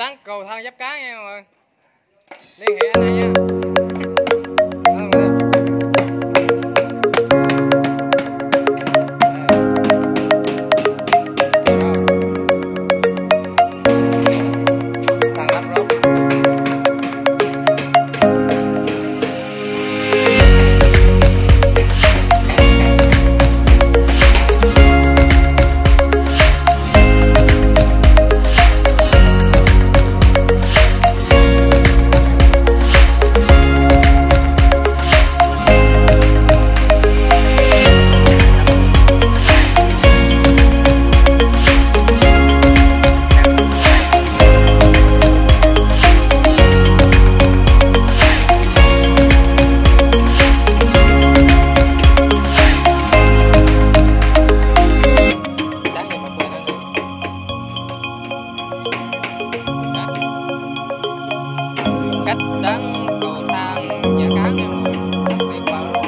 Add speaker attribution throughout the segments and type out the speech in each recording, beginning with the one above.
Speaker 1: sáng cầu thang Giáp Cá nha mọi người, liên hệ anh này nha. Cách đến cầu thang Giáp Cá nha mọi người, đi qua luôn.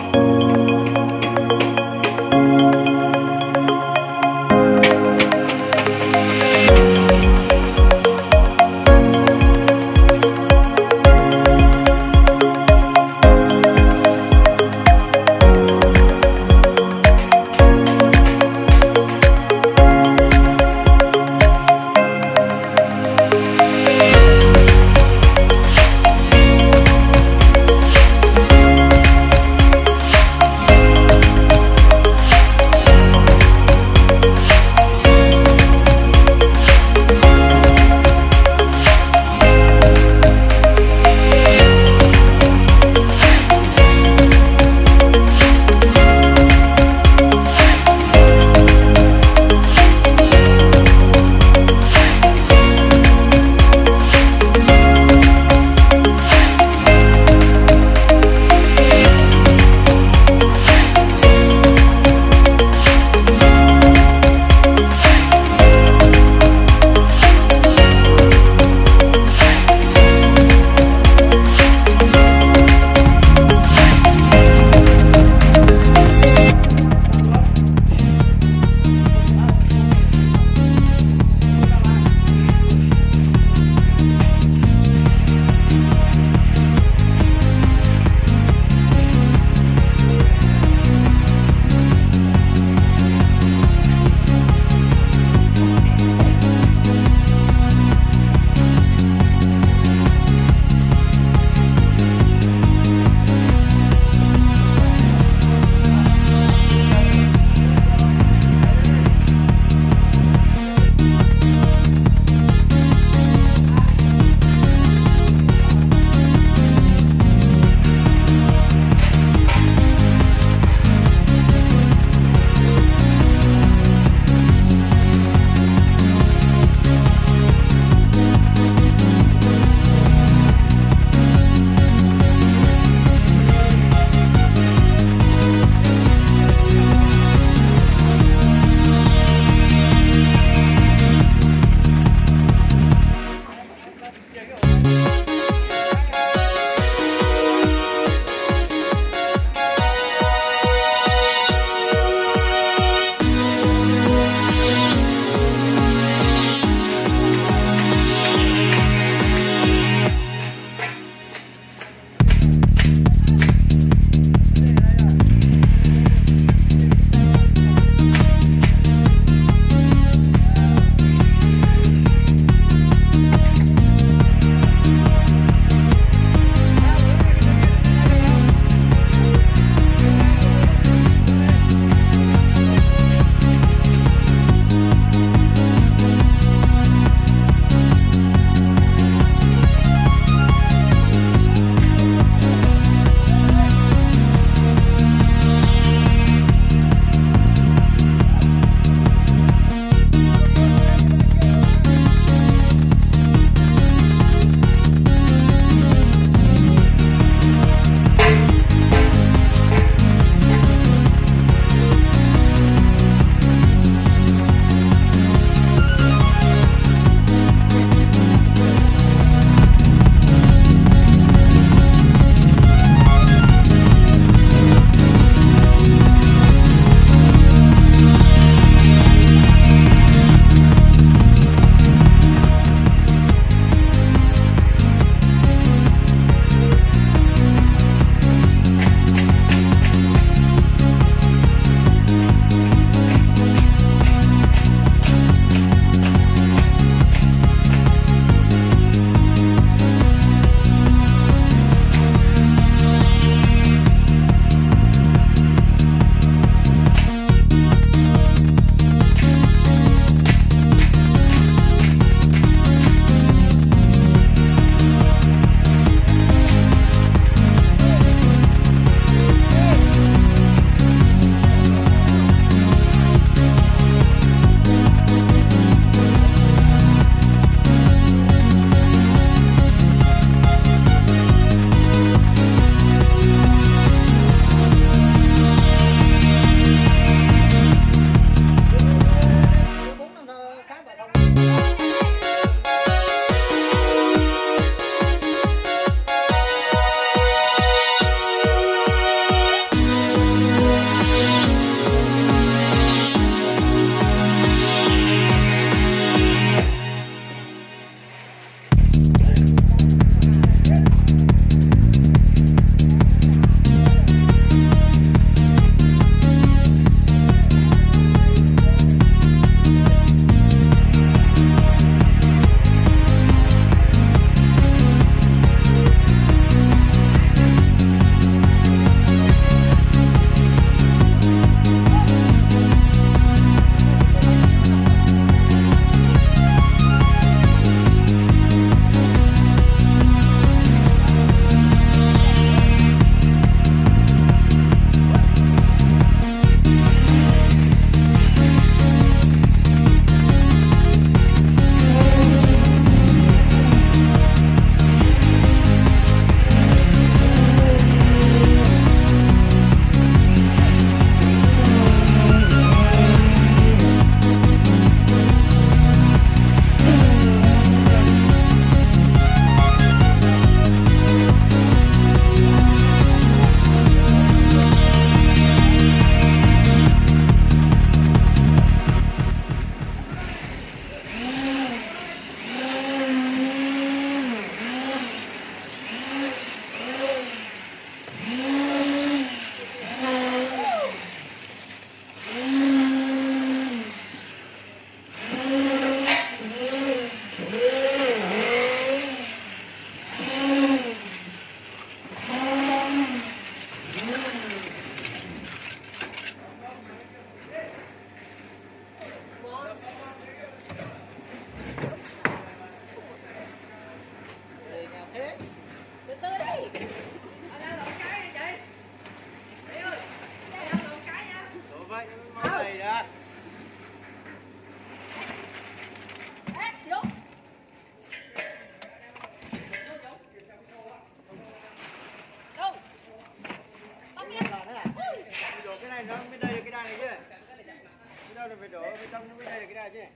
Speaker 2: phải đổ bê tông nó mới đây là cái này chứ.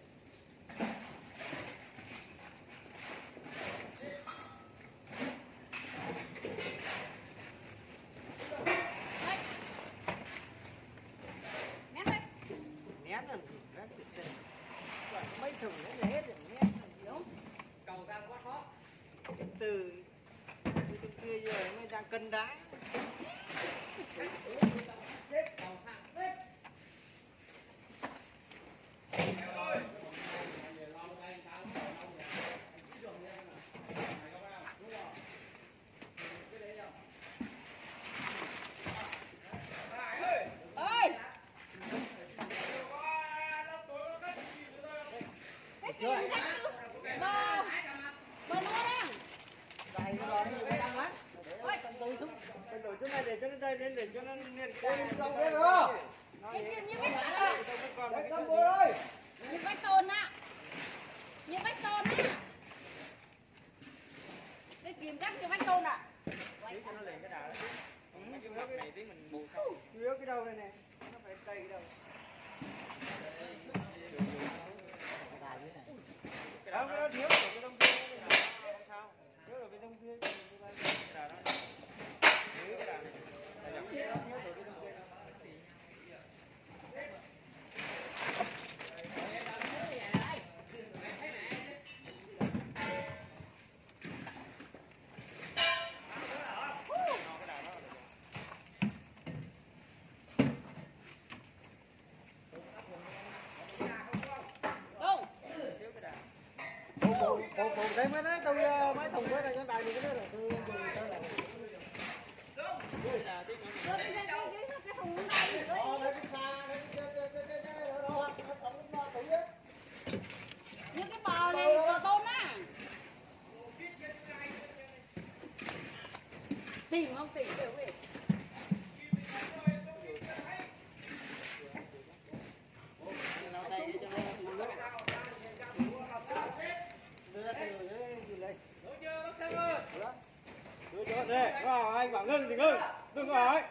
Speaker 2: Nén làm gì? Mấy thùng nó hết rồi nén. Cầu đang quá khó. Từ kia giờ mới đang cân đá. Cầu thang hết. Để cho nó đây lên để cho nó lên cao.
Speaker 3: Như bách tôn á. Như bách tôn á. Đây kiếm cắt như bách tôn ạ.
Speaker 2: Tí cho nó lên cái đà đó. Mấy cái góc này tí mình bù sau. Chủ yếu cái đầu đây nè. Nó phải tay cái đầu. Cái đó nó thiếu rồi cái đông kia không sao. Thiếu rồi cái đông kia cái đà đó. Thiếu cái đà này. Nó thiếu rồi cái đông kia. Phụ đây mới nói tôi mấy thùng với đây cho đại được cái đó rồi tôi dùng cho là.
Speaker 3: Cái thùng này như cái bò này, bò tôm á. Tìm không tìm kiểu gì.
Speaker 2: Đây, anh bảo ngưng thì ngưng, ngưng rồi.